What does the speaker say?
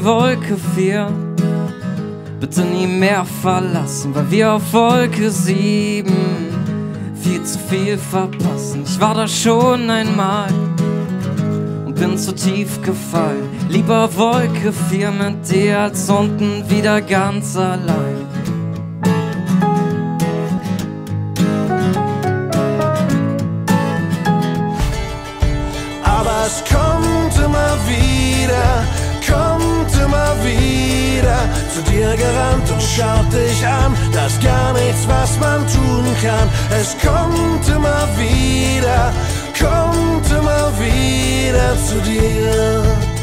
Wolke 4. Bitte nie mehr verlassen, weil wir auf Wolke 7 viel zu viel verpassen. Ich war da schon einmal und bin zu tief gefallen. Lieber Wolke 4 mit dir als unten wieder ganz allein. Aber es kommt immer wieder zu dir gerannt und schaut dich an. Da ist gar nichts, was man tun kann. Es kommt immer wieder zu dir.